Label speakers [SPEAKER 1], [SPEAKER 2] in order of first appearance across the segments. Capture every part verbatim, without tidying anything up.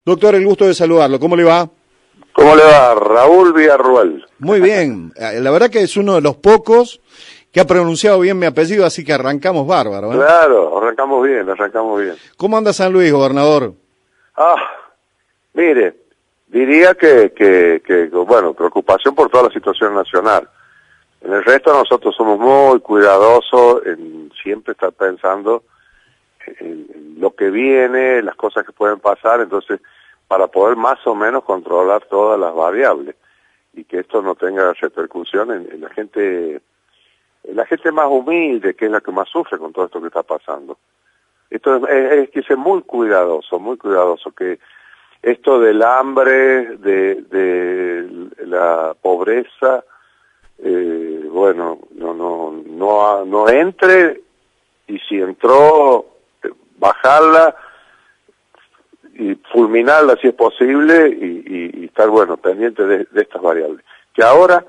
[SPEAKER 1] Doctor, el gusto de saludarlo. ¿Cómo le va?
[SPEAKER 2] ¿Cómo le va? Raúl Villarruel.
[SPEAKER 1] Muy bien. La verdad que es uno de los pocos que ha pronunciado bien mi apellido, así que arrancamos bárbaro, ¿eh?
[SPEAKER 2] Claro, arrancamos bien, arrancamos bien.
[SPEAKER 1] ¿Cómo anda San Luis, gobernador?
[SPEAKER 2] Ah, mire, diría que, que, que, bueno, preocupación por toda la situación nacional. En el resto nosotros somos muy cuidadosos en siempre estar pensando en, en lo que viene, las cosas que pueden pasar, entonces, para poder más o menos controlar todas las variables y que esto no tenga repercusión en, en la gente, en la gente más humilde, que es la que más sufre con todo esto que está pasando. Esto es, es, es que ser muy cuidadoso, muy cuidadoso, que esto del hambre, de, de la pobreza, eh, bueno, no, no, no, no entre, y si entró, bajarla y fulminarla si es posible y, y, y estar, bueno, pendiente de, de estas variables. Que ahora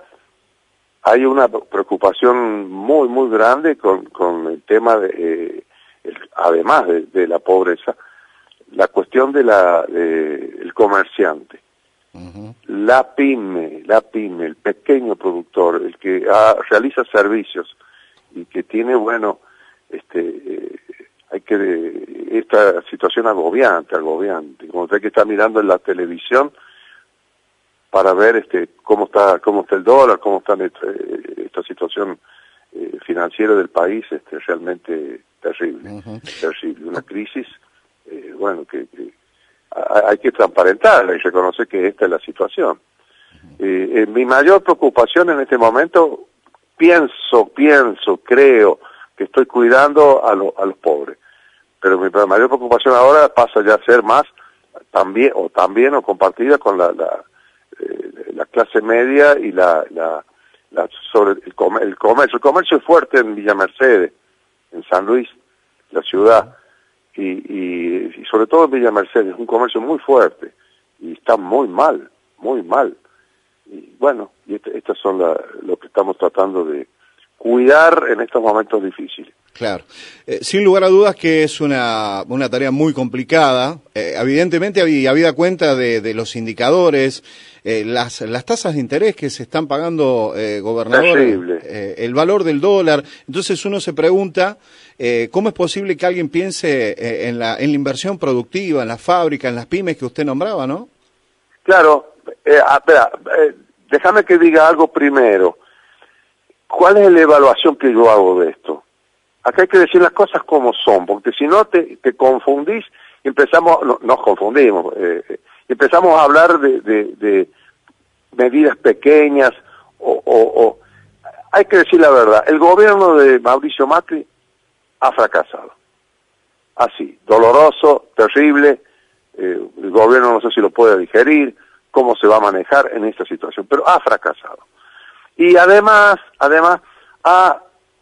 [SPEAKER 2] hay una preocupación muy, muy grande con, con el tema de, eh, el, además de, de la pobreza, la cuestión de la de, el comerciante. Uh-huh. La pyme, la pyme, el pequeño productor, el que ah, realiza servicios y que tiene, bueno, este... Eh, hay que, esta situación agobiante, agobiante, como usted que está mirando en la televisión para ver este cómo está cómo está el dólar, cómo está esta, esta situación eh, financiera del país, este realmente terrible, uh-huh. terrible, una crisis, eh, bueno, que, que hay que transparentarla y reconocer que esta es la situación. Uh-huh. Eh, eh, mi mayor preocupación en este momento, pienso, pienso, creo que estoy cuidando a, lo, a los pobres. Pero mi mayor preocupación ahora pasa ya a ser más también o también o compartida con la la, eh, la clase media y la, la, la sobre el, com el comercio. El comercio es fuerte en Villa Mercedes, en San Luis, la ciudad, y, y, y sobre todo en Villa Mercedes, es un comercio muy fuerte y está muy mal, muy mal. Y bueno, y este, estas son la, lo que estamos tratando de cuidar en estos momentos difíciles.
[SPEAKER 1] Claro. Eh, sin lugar a dudas que es una, una tarea muy complicada. Eh, evidentemente, habida, habida cuenta de, de los indicadores, eh, las, las tasas de interés que se están pagando, eh, gobernador, eh, el valor del dólar. Entonces uno se pregunta, eh, ¿cómo es posible que alguien piense eh, en, la, en la inversión productiva, en la fábrica, en las pymes que usted nombraba, no?
[SPEAKER 2] Claro. Eh, espera, eh, déjame que diga algo primero. ¿Cuál es la evaluación que yo hago de esto? Acá hay que decir las cosas como son, porque si no te, te confundís, empezamos, no, nos confundimos, eh, empezamos a hablar de, de, de medidas pequeñas, o, o, o hay que decir la verdad, el gobierno de Mauricio Macri ha fracasado. Así, doloroso, terrible, eh, el gobierno no sé si lo puede digerir, cómo se va a manejar en esta situación, pero ha fracasado. Y además, además, ha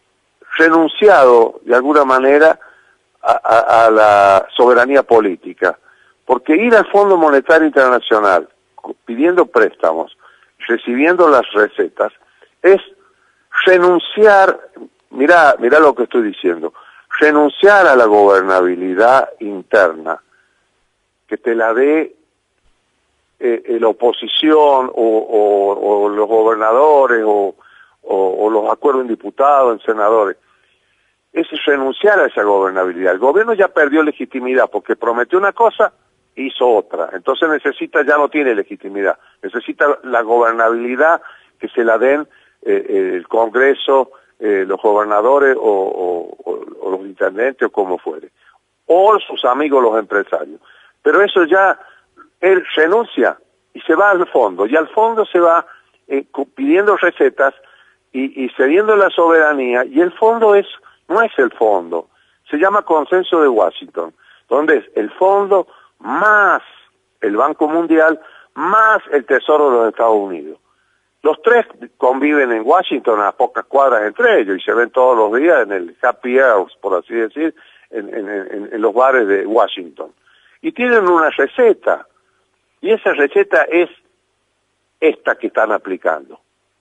[SPEAKER 2] renunciado de alguna manera a, a, a la soberanía política, porque ir al Fondo Monetario Internacional pidiendo préstamos, recibiendo las recetas, es renunciar, mirá, mirá lo que estoy diciendo, renunciar a la gobernabilidad interna, que te la dé eh, la oposición o, o, o los gobernadores o O, o los acuerdos en diputados, en senadores, es renunciar a esa gobernabilidad. El gobierno ya perdió legitimidad porque prometió una cosa, hizo otra. Entonces necesita, ya no tiene legitimidad. Necesita la gobernabilidad que se la den eh, el Congreso, eh, los gobernadores o, o, o, o los intendentes o como fuere. O sus amigos los empresarios. Pero eso ya, él renuncia y se va al fondo. Y al fondo se va eh, pidiendo recetas Y, y cediendo la soberanía, y el fondo es no es el fondo, se llama Consenso de Washington, donde es el fondo más el Banco Mundial, más el Tesoro de los Estados Unidos. Los tres conviven en Washington a pocas cuadras entre ellos, y se ven todos los días en el happy hours, por así decir, en, en, en, en los bares de Washington. Y tienen una receta, y esa receta es esta que están aplicando.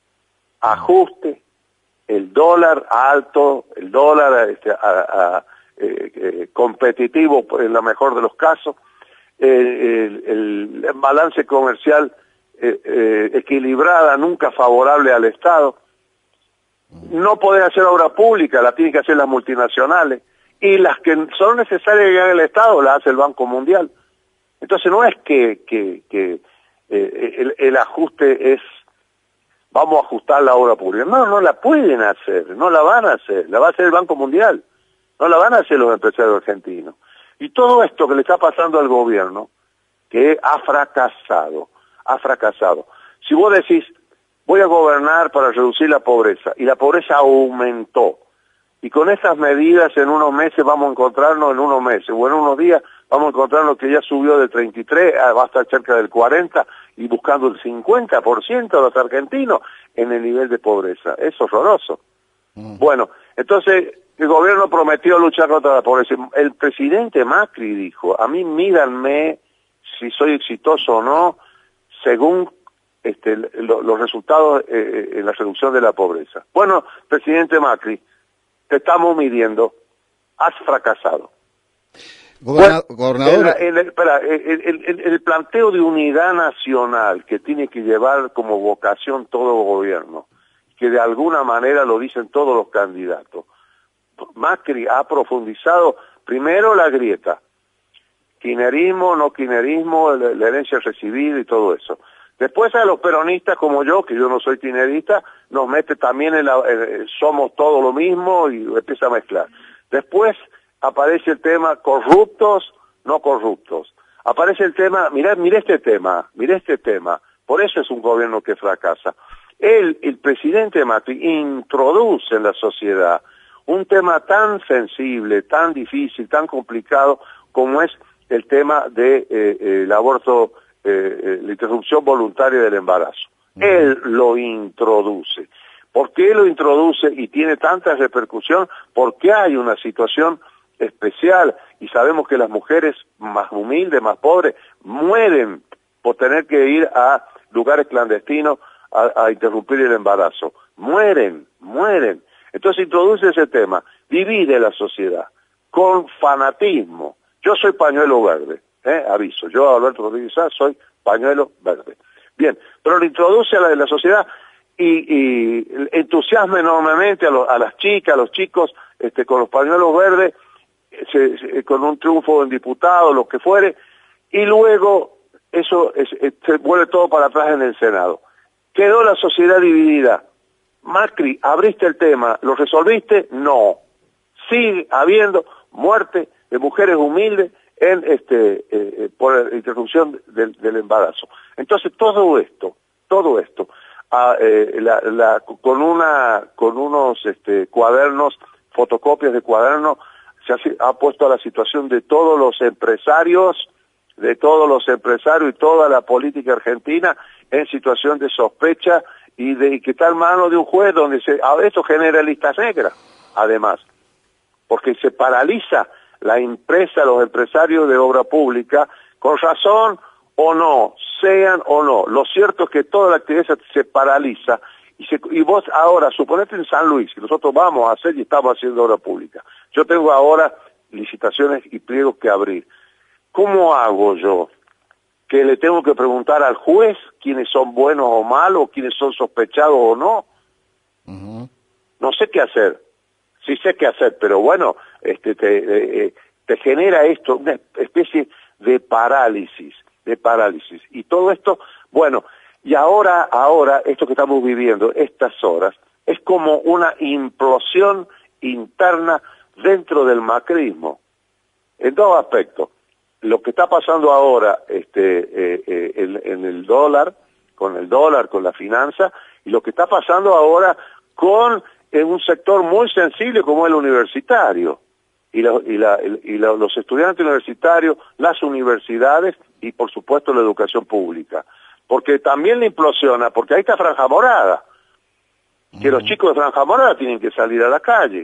[SPEAKER 2] Ajuste, el dólar alto, el dólar este, a, a, eh, eh, competitivo en lo mejor de los casos, el, el, el balance comercial eh, eh, equilibrada, nunca favorable al Estado. No podés hacer obra pública, la tienen que hacer las multinacionales, y las que son necesarias que haga el Estado las hace el Banco Mundial. Entonces no es que, que, que eh, el, el ajuste es, vamos a ajustar la obra pública. No, no la pueden hacer, no la van a hacer, la va a hacer el Banco Mundial, no la van a hacer los empresarios argentinos. Y todo esto que le está pasando al gobierno, que ha fracasado, ha fracasado. Si vos decís, voy a gobernar para reducir la pobreza, y la pobreza aumentó, y con estas medidas en unos meses vamos a encontrarnos, en unos meses o en unos días, vamos a encontrarnos que ya subió de treinta y tres, va a estar cerca del cuarenta, y buscando el cincuenta por ciento de los argentinos en el nivel de pobreza. Es horroroso. Mm. Bueno, entonces el gobierno prometió luchar contra la pobreza. El presidente Macri dijo, a mí mídanme si soy exitoso o no, según este, lo, los resultados eh, en la reducción de la pobreza. Bueno, presidente Macri, te estamos midiendo, has fracasado.
[SPEAKER 1] Goberna,
[SPEAKER 2] bueno,
[SPEAKER 1] gobernador...
[SPEAKER 2] el, el, espera, el, el, el, el planteo de unidad nacional que tiene que llevar como vocación todo gobierno, que de alguna manera lo dicen todos los candidatos. Macri ha profundizado primero la grieta, kirchnerismo, no kirchnerismo, la, la herencia recibida y todo eso. Después a los peronistas como yo, que yo no soy kirchnerista, nos mete también en la, en, somos todo lo mismo y empieza a mezclar. Después aparece el tema corruptos, no corruptos. Aparece el tema, mirá, mirá este tema, mirá este tema. Por eso es un gobierno que fracasa. Él, el presidente Macri, introduce en la sociedad un tema tan sensible, tan difícil, tan complicado como es el tema del de, eh, el aborto, eh, la interrupción voluntaria del embarazo. Uh-huh. Él lo introduce. ¿Por qué lo introduce y tiene tanta repercusión? Porque hay una situación especial y sabemos que las mujeres más humildes, más pobres, mueren por tener que ir a lugares clandestinos a, a interrumpir el embarazo. Mueren, mueren. Entonces introduce ese tema, divide la sociedad con fanatismo. Yo soy pañuelo verde, ¿eh? Aviso, yo Alberto Rodríguez Sá soy pañuelo verde. Bien, pero lo introduce a la, la sociedad y, y entusiasma enormemente a, lo, a las chicas, a los chicos este, con los pañuelos verdes, se, se, con un triunfo en diputado, lo que fuere, y luego eso es, es, se vuelve todo para atrás en el Senado. Quedó la sociedad dividida. Macri, abriste el tema, ¿lo resolviste? No. Sigue habiendo muerte de mujeres humildes en este eh, por interrupción del, del embarazo. Entonces todo esto, todo esto, ah, eh, la, la, con una, con unos este, cuadernos, fotocopias de cuadernos, se ha, ha puesto a la situación de todos los empresarios, de todos los empresarios y toda la política argentina en situación de sospecha y de y que está en manos de un juez donde se, esto genera listas negras, además, porque se paraliza la empresa, los empresarios de obra pública, con razón o no, sean o no. Lo cierto es que toda la actividad se, se paraliza y, se, y vos ahora, suponete en San Luis, que nosotros vamos a hacer y estamos haciendo obra pública. Yo tengo ahora licitaciones y pliegos que abrir. ¿Cómo hago yo? Que le tengo que preguntar al juez quiénes son buenos o malos, quiénes son sospechados o no. Uh-huh. No sé qué hacer. Sí sé qué hacer, pero bueno, este te, eh, te genera esto, una especie de parálisis, de parálisis. Y todo esto, bueno, y ahora, ahora, esto que estamos viviendo, estas horas, es como una implosión interna dentro del macrismo, en dos aspectos. Lo que está pasando ahora este, eh, eh, en, en el dólar, con el dólar, con la finanza, y lo que está pasando ahora con en un sector muy sensible como el universitario, y, la, y, la, y la, los estudiantes universitarios, las universidades y por supuesto la educación pública. Porque también le implosiona, porque ahí está Franja Morada, que uh-huh. los chicos de Franja Morada tienen que salir a la calle.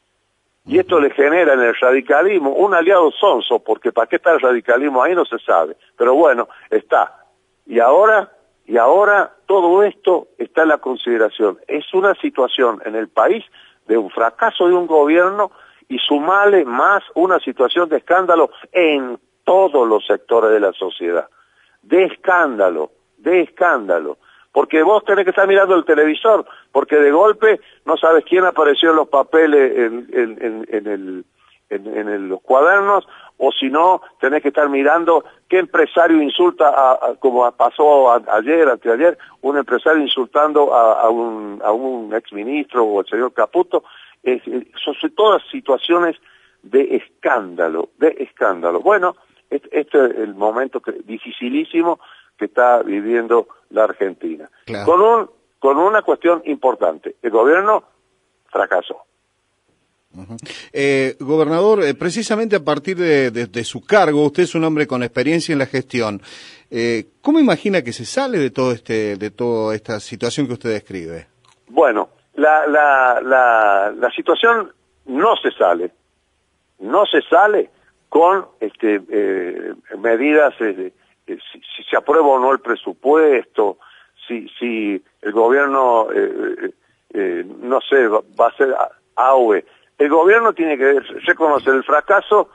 [SPEAKER 2] Y esto le genera en el radicalismo un aliado sonso, porque para qué está el radicalismo ahí no se sabe. Pero bueno, está. Y ahora, y ahora todo esto está en la consideración. Es una situación en el país de un fracaso de un gobierno y sumale más una situación de escándalo en todos los sectores de la sociedad. De escándalo, de escándalo. Porque vos tenés que estar mirando el televisor, porque de golpe no sabes quién apareció en los papeles, en, en, en, en, el, en, en el, los cuadernos, o si no, tenés que estar mirando qué empresario insulta, a, a, como pasó a, ayer, anteayer, un empresario insultando a, a un, a un exministro o el señor Caputo. Es, es, son todas situaciones de escándalo, de escándalo. Bueno, este, este es el momento que, dificilísimo que está viviendo la Argentina. Claro. Con un, con una cuestión importante, el gobierno fracasó.
[SPEAKER 1] Uh-huh. eh, gobernador, eh, precisamente a partir de, de, de su cargo, usted es un hombre con experiencia en la gestión. Eh, ¿Cómo imagina que se sale de todo este, de toda esta situación que usted describe?
[SPEAKER 2] Bueno, la, la, la, la situación no se sale, no se sale con este, eh, medidas, eh, eh, si, si se aprueba o no el presupuesto, si, si el gobierno, eh, eh, no sé, va, va a ser A O E. El gobierno tiene que reconocer el fracaso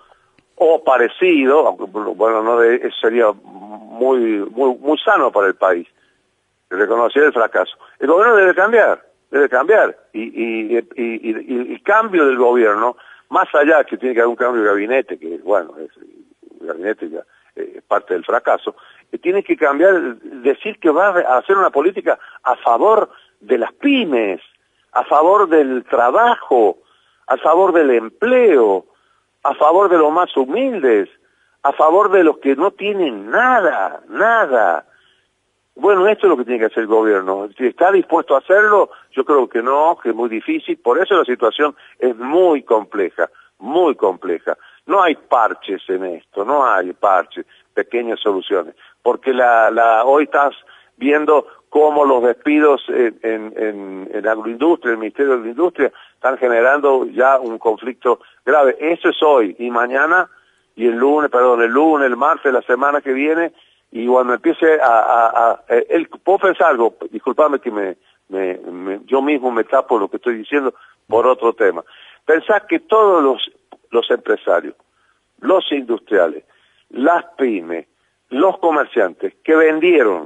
[SPEAKER 2] o parecido, aunque bueno, no de, eso sería muy, muy, muy sano para el país, reconocer el fracaso. El gobierno debe cambiar, debe cambiar, y, y, y, y, y el cambio del gobierno, más allá que tiene que haber un cambio de gabinete, que bueno, es, el gabinete ya es eh, parte del fracaso, eh, tiene que cambiar, decir que va a hacer una política a favor de las pymes, a favor del trabajo, a favor del empleo, a favor de los más humildes, a favor de los que no tienen nada, nada. Bueno, esto es lo que tiene que hacer el gobierno. Si está dispuesto a hacerlo, yo creo que no, que es muy difícil. Por eso la situación es muy compleja, muy compleja. No hay parches en esto, no hay parches, pequeñas soluciones. Porque la, la hoy estás viendo cómo los despidos en, en, en, en la agroindustria, el Ministerio de la Industria, están generando ya un conflicto grave. Eso es hoy, y mañana, y el lunes, perdón, el lunes, el martes, la semana que viene, y cuando empiece a... a, a, a el, puedo pensar algo, disculpame que me, me, me, yo mismo me tapo lo que estoy diciendo por otro tema. Pensar que todos los, los empresarios, los industriales, las pymes, los comerciantes que vendieron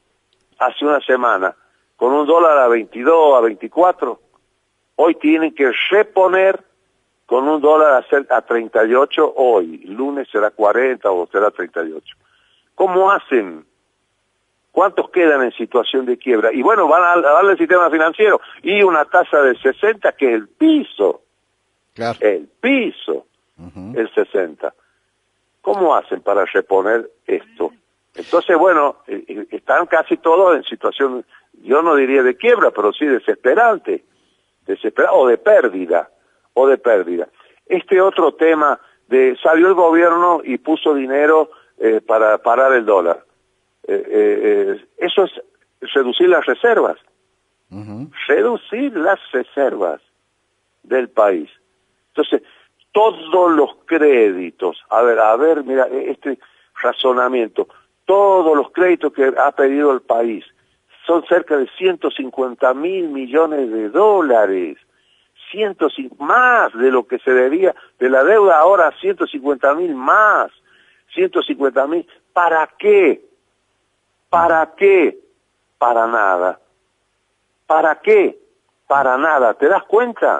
[SPEAKER 2] hace una semana con un dólar a veintidós, a veinticuatro, hoy tienen que reponer con un dólar a treinta y ocho hoy. El lunes será cuarenta o será treinta y ocho. ¿Cómo hacen? ¿Cuántos quedan en situación de quiebra? Y bueno, van a darle el sistema financiero y una tasa de sesenta, que es el piso. Claro. El piso, uh-huh. El sesenta. ¿Cómo hacen para reponer esto? Entonces, bueno, eh, están casi todos en situación, yo no diría de quiebra, pero sí desesperante, desesperante, o de pérdida, o de pérdida. Este otro tema de, salió el gobierno y puso dinero eh, para parar el dólar. Eh, eh, eso es reducir las reservas, uh-huh. Reducir las reservas del país. Entonces, todos los créditos, a ver, a ver, mira, este razonamiento, todos los créditos que ha pedido el país son cerca de ciento cincuenta mil millones de dólares, ciento cincuenta, más de lo que se debía de la deuda, ahora ciento cincuenta mil más, ciento cincuenta mil, ¿para qué? ¿Para qué? Para nada. ¿Para qué? Para nada, ¿te das cuenta?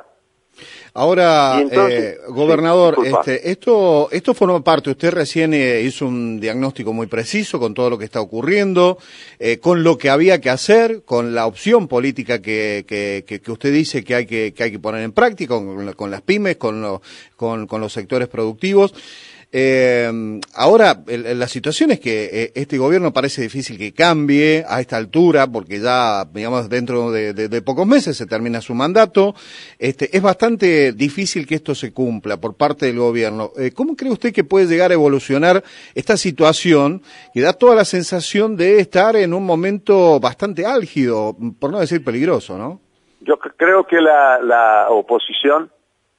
[SPEAKER 1] Ahora, entonces, eh, gobernador, sí, este, esto esto forma parte, usted recién eh, hizo un diagnóstico muy preciso con todo lo que está ocurriendo, eh, con lo que había que hacer, con la opción política que, que, que, que usted dice que hay que, que hay que poner en práctica, con, con las pymes, con, lo, con, con los sectores productivos. Eh, ahora, el, la situación es que eh, este gobierno parece difícil que cambie a esta altura, porque ya, digamos, dentro de, de, de pocos meses se termina su mandato. Este, es bastante difícil que esto se cumpla por parte del gobierno. Eh, ¿Cómo cree usted que puede llegar a evolucionar esta situación que da toda la sensación de estar en un momento bastante álgido, por no decir peligroso, ¿no?
[SPEAKER 2] Yo creo que la, la oposición,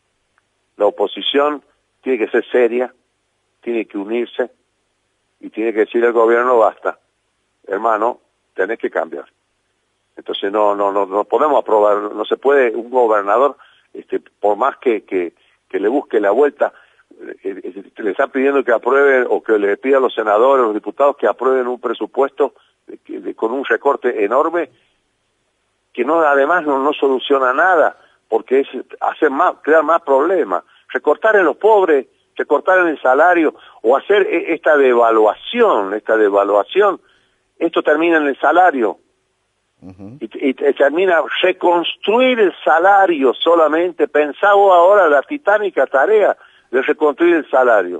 [SPEAKER 2] la oposición tiene que ser seria, tiene que unirse y tiene que decir al gobierno, basta, hermano, tenés que cambiar. Entonces no no no no podemos aprobar, no se puede un gobernador, este, por más que, que, que le busque la vuelta, eh, le están pidiendo que aprueben o que le pidan a los senadores, los diputados que aprueben un presupuesto de, de, con un recorte enorme que no además no, no soluciona nada, porque es hacer más, crear más problemas, recortar en los pobres, recortar en el salario o hacer esta devaluación, esta devaluación, esto termina en el salario. Uh-huh. y, y termina reconstruir el salario solamente. Pensá vos ahora la titánica tarea de reconstruir el salario.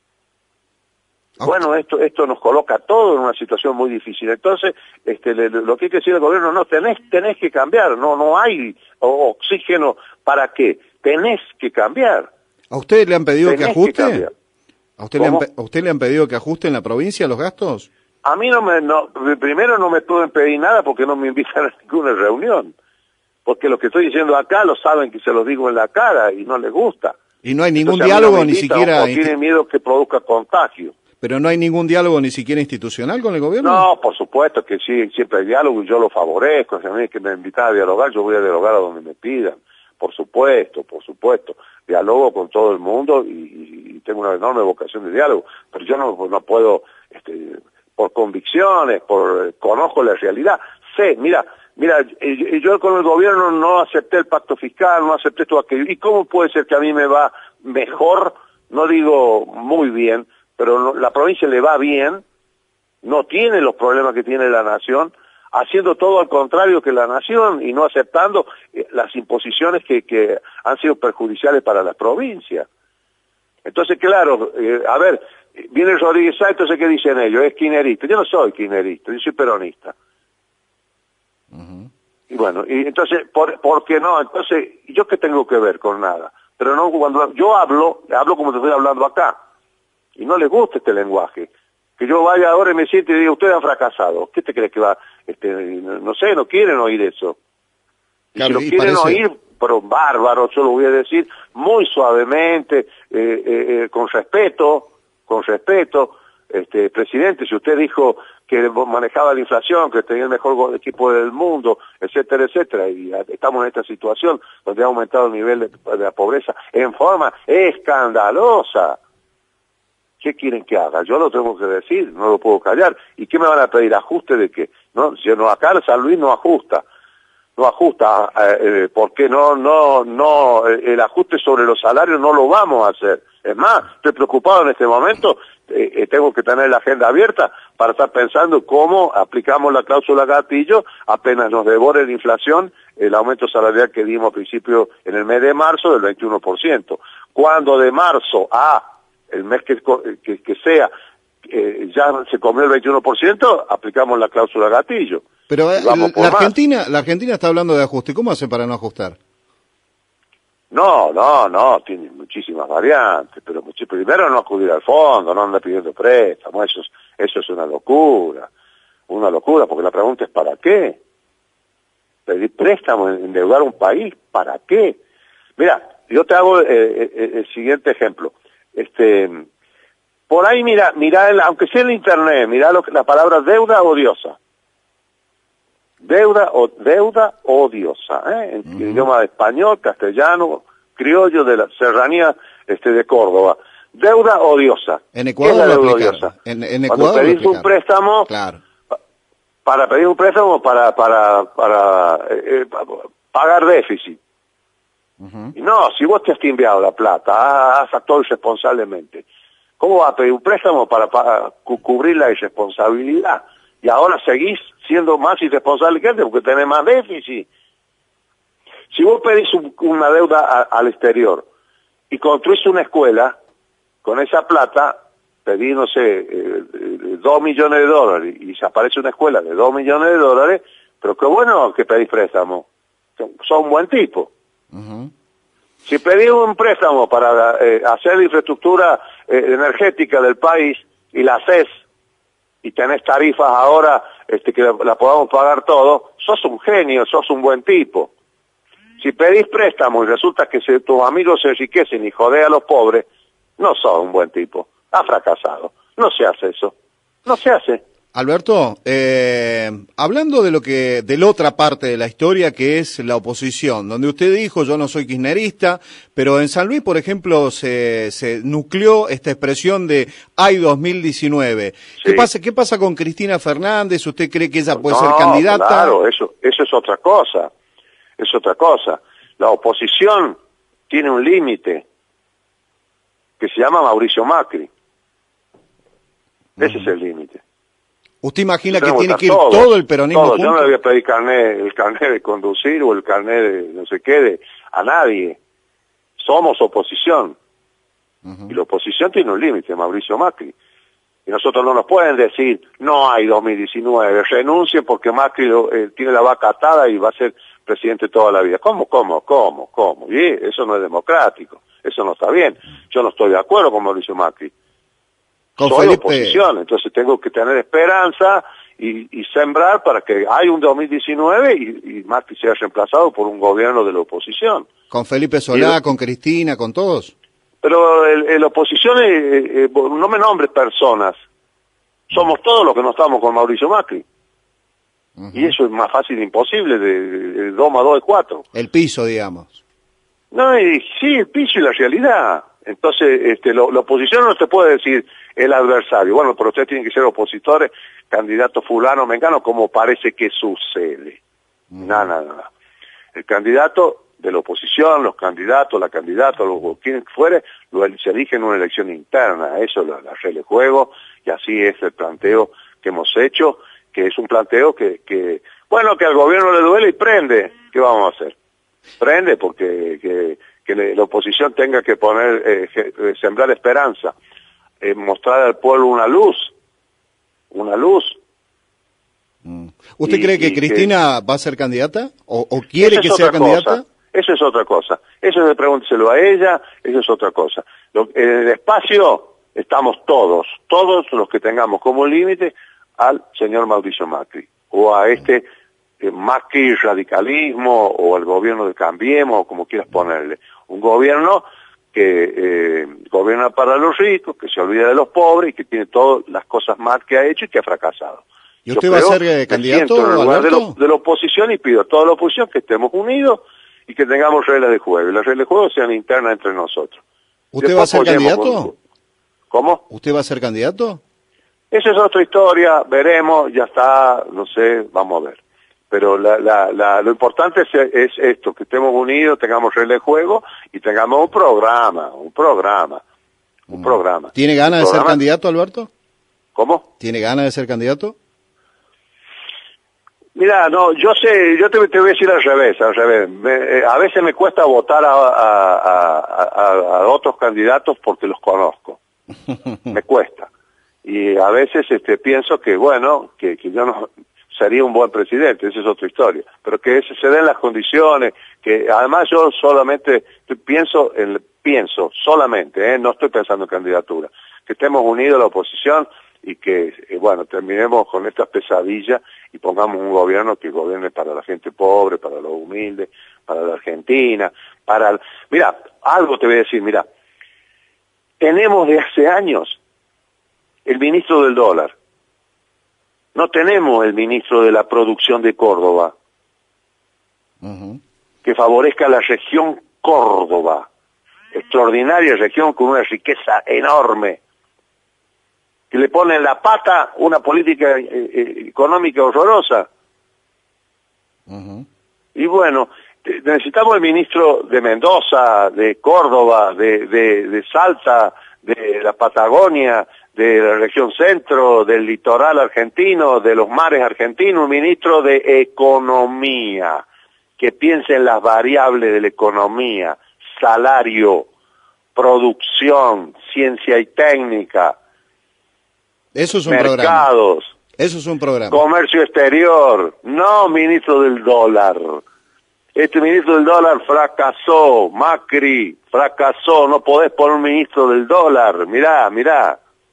[SPEAKER 2] Okay. Bueno, esto esto nos coloca todo en una situación muy difícil. Entonces, este, le, lo que hay que decir al gobierno, no, tenés, tenés que cambiar, no no hay oxígeno, ¿para qué? Tenés que cambiar.
[SPEAKER 1] ¿A usted le han pedido tenés que ajuste?
[SPEAKER 2] Que
[SPEAKER 1] ¿A usted, le han, ¿A usted le han pedido que ajuste en la provincia los gastos?
[SPEAKER 2] A mí no me, no, primero no me pueden pedir nada porque no me invitan a ninguna reunión. Porque lo que estoy diciendo acá lo saben que se los digo en la cara y no les gusta.
[SPEAKER 1] Y no hay ningún
[SPEAKER 2] Entonces,
[SPEAKER 1] diálogo
[SPEAKER 2] no
[SPEAKER 1] ni siquiera...
[SPEAKER 2] O tienen miedo que produzca contagio.
[SPEAKER 1] Pero no hay ningún diálogo ni siquiera institucional con el gobierno.
[SPEAKER 2] No, por supuesto que sí, siempre hay diálogo y yo lo favorezco. Si a mí que me invitan a dialogar, yo voy a dialogar a donde me pidan. Por supuesto, por supuesto. Dialogo con todo el mundo y, y tengo una enorme vocación de diálogo. Pero yo no, no puedo... Este, por convicciones, por conozco la realidad, sé, mira, mira, yo con el gobierno no acepté el pacto fiscal, no acepté esto aquello, ¿y cómo puede ser que a mí me va mejor? No digo muy bien, pero no, la provincia le va bien, no tiene los problemas que tiene la nación, haciendo todo al contrario que la nación y no aceptando las imposiciones que, que han sido perjudiciales para la provincia. Entonces, claro, eh, a ver, viene Rodríguez Sá, entonces ¿qué dicen ellos? Es kirchnerista. Yo no soy kirchnerista, yo soy peronista. Uh-huh. Y bueno, y entonces, ¿por, ¿por qué no? Entonces, ¿yo qué tengo que ver con nada? Pero no, cuando yo hablo, hablo como te estoy hablando acá. Y no les gusta este lenguaje. Que yo vaya ahora y me siente y diga, ustedes han fracasado. ¿Qué te crees que va? Este, no sé, no quieren oír eso. Y claro, si lo quieren parece... oír, pero bárbaro, yo lo voy a decir muy suavemente, eh, eh, eh, con respeto, con respeto, este presidente, si usted dijo que manejaba la inflación, que tenía el mejor equipo del mundo, etcétera, etcétera, y estamos en esta situación donde ha aumentado el nivel de, de la pobreza en forma escandalosa, ¿qué quieren que haga? Yo lo tengo que decir, no lo puedo callar. ¿Y qué me van a pedir? ¿Ajuste de qué? No, si no, acá San Luis no ajusta. No ajusta, eh, porque no, no, no, el ajuste sobre los salarios no lo vamos a hacer. Es más, estoy preocupado en este momento, eh, eh, tengo que tener la agenda abierta para estar pensando cómo aplicamos la cláusula gatillo apenas nos devore la inflación, el aumento salarial que dimos al principio en el mes de marzo del veintiuno por ciento. Cuando de marzo a el mes que, que, que sea, eh, ya se comió el veintiuno por ciento, aplicamos la cláusula gatillo.
[SPEAKER 1] Pero eh, la, la Argentina la Argentina está hablando de ajuste. ¿Cómo hace para no ajustar?
[SPEAKER 2] No, no, no, tiene muchísimas variantes, pero mucho, primero no acudir al fondo, no anda pidiendo préstamos, eso es, eso es una locura, una locura, porque la pregunta es ¿para qué? Pedir préstamos, endeudar un país, ¿para qué? Mira, yo te hago eh, eh, el siguiente ejemplo. Este, por ahí mira, mira, el, aunque sea en internet, mira lo, la palabra deuda odiosa. Deuda o deuda odiosa, ¿eh? En uh-huh. idioma español, castellano, criollo de la serranía este, de Córdoba. Deuda odiosa.
[SPEAKER 1] En Ecuador
[SPEAKER 2] ¿Qué es la deuda
[SPEAKER 1] aplicar.
[SPEAKER 2] odiosa?
[SPEAKER 1] En, en Ecuador
[SPEAKER 2] Cuando pedís un préstamo,
[SPEAKER 1] claro.
[SPEAKER 2] para pedir un préstamo para para para eh, pagar déficit. Uh-huh. Y no, si vos te has timbiado la plata, has actuado irresponsablemente, ¿cómo vas a pedir un préstamo para, para cu- cubrir la irresponsabilidad? Y ahora seguís siendo más irresponsable que antes porque tenés más déficit. Si vos pedís un, una deuda a, al exterior y construís una escuela, con esa plata pedís, no sé, eh, eh, dos millones de dólares y se aparece una escuela de dos millones de dólares, pero qué bueno que pedís préstamo. Sos un buen tipo. Uh-huh. Si pedís un préstamo para eh, hacer la infraestructura eh, energética del país y la haces y tenés tarifas ahora este, que la, la podamos pagar todo, sos un genio, sos un buen tipo. Si pedís préstamo y resulta que se, tus amigos se enriquecen y jodé a los pobres, no sos un buen tipo. Has fracasado. No se hace eso. No se hace.
[SPEAKER 1] Alberto, eh, hablando de lo que, de la otra parte de la historia que es la oposición, donde usted dijo yo no soy kirchnerista, pero en San Luis, por ejemplo, se, se nucleó esta expresión de hay dos mil diecinueve. Sí. ¿Qué pasa, qué pasa con Cristina Fernández? ¿Usted cree que ella puede
[SPEAKER 2] no,
[SPEAKER 1] ser candidata?
[SPEAKER 2] Claro, eso, eso es otra cosa, es otra cosa. La oposición tiene un límite que se llama Mauricio Macri. Ese uh-huh. es el límite.
[SPEAKER 1] ¿Usted imagina que tiene que ir todo, todo el peronismo
[SPEAKER 2] todo.
[SPEAKER 1] junto?
[SPEAKER 2] Yo no le voy a pedir carnet, el carnet de conducir o el carnet de no sé qué de, a nadie. Somos oposición. Uh-huh. Y la oposición tiene un límite, Mauricio Macri. Y nosotros no nos pueden decir, no hay dos mil diecinueve, renuncien porque Macri lo, eh, tiene la vaca atada y va a ser presidente toda la vida. ¿Cómo, cómo, cómo, cómo? Y eso no es democrático, eso no está bien. Yo no estoy de acuerdo con Mauricio Macri. Con Soy Felipe... oposición, entonces tengo que tener esperanza y, y sembrar para que haya un dos mil diecinueve y, y Macri sea reemplazado por un gobierno de la oposición.
[SPEAKER 1] ¿Con Felipe Solá, y... con Cristina, con todos?
[SPEAKER 2] Pero el, el oposición, eh, eh, no me nombres personas, somos todos los que no estamos con Mauricio Macri. Uh-huh. Y eso es más fácil imposible, de, de, de dos más dos es cuatro.
[SPEAKER 1] El piso, digamos.
[SPEAKER 2] No, y, sí, el piso y la realidad. Entonces, este, lo, la oposición no te puede decir el adversario. Bueno, pero ustedes tienen que ser opositores, candidato fulano, mengano, como parece que sucede. Uh-huh. Nada, nada, nada. El candidato de la oposición, los candidatos, la candidata, los quien fuere, lo, se elige en una elección interna. Eso es la, la regla de juego, y así es el planteo que hemos hecho, que es un planteo que, que, bueno, que al gobierno le duele y prende. ¿Qué vamos a hacer? Prende porque que, que le, la oposición tenga que poner, eh, eh, sembrar esperanza, eh, mostrar al pueblo una luz, una luz.
[SPEAKER 1] Mm. ¿Usted y, cree que Cristina que, va a ser candidata? ¿O, o quiere que sea candidata?
[SPEAKER 2] Cosa. Eso es otra cosa. Eso es, pregúnteselo a ella, eso es otra cosa. Lo, en el espacio estamos todos, todos los que tengamos como límite al señor Mauricio Macri, o a este eh, Macri radicalismo, o al gobierno de Cambiemos, o como quieras ponerle. Un gobierno que eh, gobierna para los ricos, que se olvida de los pobres y que tiene todas las cosas mal que ha hecho y que ha fracasado.
[SPEAKER 1] ¿Y usted Yo va a ser eh, candidato,
[SPEAKER 2] en lugar de, lo, de la oposición y pido a toda la oposición que estemos unidos y que tengamos reglas de juego. Y las reglas de juego sean internas entre nosotros.
[SPEAKER 1] ¿Usted Después va a ser candidato?
[SPEAKER 2] Con... ¿Cómo?
[SPEAKER 1] ¿Usted va a ser candidato?
[SPEAKER 2] Esa es otra historia, veremos, ya está, no sé, vamos a ver. Pero la, la, la, lo importante es, es esto, que estemos unidos, tengamos reglas de juego y tengamos un programa, un programa, un mm. programa.
[SPEAKER 1] ¿Tiene ganas de ser candidato, Alberto?
[SPEAKER 2] ¿Cómo?
[SPEAKER 1] ¿Tiene ganas de ser candidato?
[SPEAKER 2] Mira, no, yo sé, yo te, te voy a decir al revés, al revés. Me, eh, a veces me cuesta votar a, a, a, a, a otros candidatos porque los conozco. Me cuesta. Y a veces este, pienso que, bueno, que, que yo no sería un buen presidente, esa es otra historia. Pero que ese, se den las condiciones, que además yo solamente pienso, en, pienso solamente, eh, no estoy pensando en candidatura, que estemos unidos a la oposición y que, eh, bueno, terminemos con estas pesadillas y pongamos un gobierno que gobierne para la gente pobre, para los humildes, para la Argentina, para... El... Mira, algo te voy a decir, mira, tenemos de hace años el ministro del dólar, no tenemos el ministro de la producción de Córdoba, uh-huh. que favorezca a la región Córdoba, extraordinaria región con una riqueza enorme, que le pone en la pata una política eh, eh, económica horrorosa. Uh-huh. Y bueno, necesitamos el ministro de Mendoza, de Córdoba, de, de, de Salta, de la Patagonia, de la región centro, del litoral argentino, de los mares argentinos, un ministro de economía, que piense en las variables de la economía, salario, producción, ciencia y técnica,
[SPEAKER 1] Eso es un
[SPEAKER 2] mercados,
[SPEAKER 1] programa. Eso es un programa.
[SPEAKER 2] Comercio exterior, no ministro del dólar. Este ministro del dólar fracasó, Macri fracasó, no podés poner un ministro del dólar, mirá, mirá.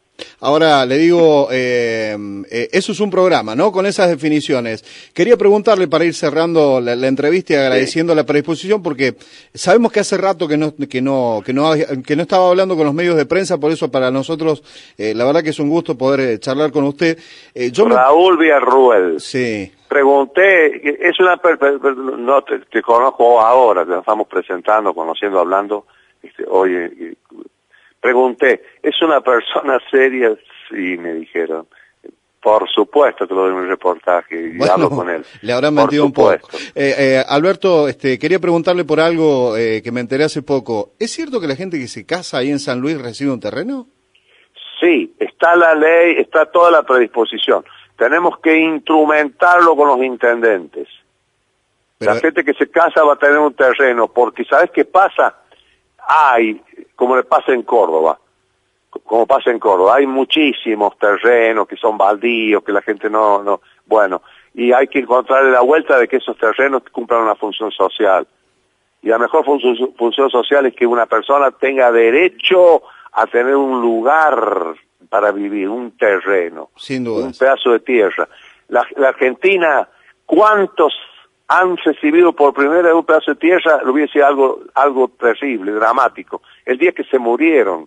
[SPEAKER 1] Ahora, le digo, eh, eh, eso es un programa, ¿no? Con esas definiciones. Quería preguntarle, para ir cerrando la, la entrevista y agradeciendo sí. la predisposición, porque sabemos que hace rato que no, que no, que no, que no estaba hablando con los medios de prensa, por eso para nosotros, eh, la verdad que es un gusto poder eh, charlar con usted. Eh, yo
[SPEAKER 2] Raúl me... Villarruel.
[SPEAKER 1] Sí.
[SPEAKER 2] Pregunté, es una, no te, te conozco ahora, te estamos presentando, conociendo, hablando, este, oye, pregunté, ¿es una persona seria? Sí, me dijeron. Por supuesto que lo doy en un reportaje y bueno, hablo con él.
[SPEAKER 1] Le habrán mentido un poco. Eh, eh, Alberto, este, quería preguntarle por algo eh, que me enteré hace poco. ¿Es cierto que la gente que se casa ahí en San Luis recibe un terreno?
[SPEAKER 2] Sí, está la ley, está toda la predisposición. Tenemos que instrumentarlo con los intendentes. Pero... La gente que se casa va a tener un terreno, porque ¿sabes qué pasa? Hay, como le pasa en Córdoba, como pasa en Córdoba, hay muchísimos terrenos que son baldíos, que la gente no, no, bueno, y hay que encontrarle la vuelta de que esos terrenos cumplan una función social. Y la mejor función, función social es que una persona tenga derecho a tener un lugar para vivir, un terreno,
[SPEAKER 1] sin duda,
[SPEAKER 2] un pedazo de tierra. La, la Argentina, ¿cuántos han recibido por primera vez un pedazo de tierra? Lo hubiese sido algo, algo terrible, dramático. El día que se murieron,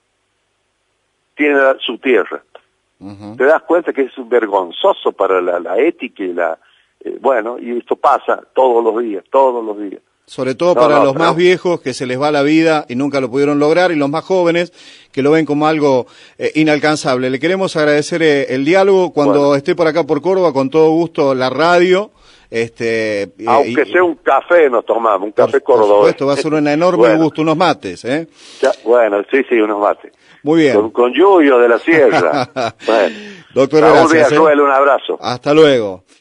[SPEAKER 2] tiene su tierra. Uh-huh. Te das cuenta que es vergonzoso para la, la ética y la... Eh, bueno, y esto pasa todos los días, todos los días.
[SPEAKER 1] Sobre todo no, para no, los pero... más viejos que se les va la vida y nunca lo pudieron lograr, y los más jóvenes que lo ven como algo eh, inalcanzable. Le queremos agradecer eh, el diálogo. Cuando bueno. esté por acá por Córdoba, con todo gusto, la radio. Este,
[SPEAKER 2] Aunque y, sea un café nos tomamos, un café cordobés. Por supuesto,
[SPEAKER 1] va a ser un enorme bueno. gusto, unos mates. ¿eh?
[SPEAKER 2] Ya, bueno, sí, sí, unos mates.
[SPEAKER 1] Muy bien.
[SPEAKER 2] Con, con Yuyo de la Sierra. Bueno.
[SPEAKER 1] Doctor,
[SPEAKER 2] Raúl
[SPEAKER 1] gracias.
[SPEAKER 2] Villarruel,
[SPEAKER 1] ¿eh?
[SPEAKER 2] un abrazo.
[SPEAKER 1] Hasta luego.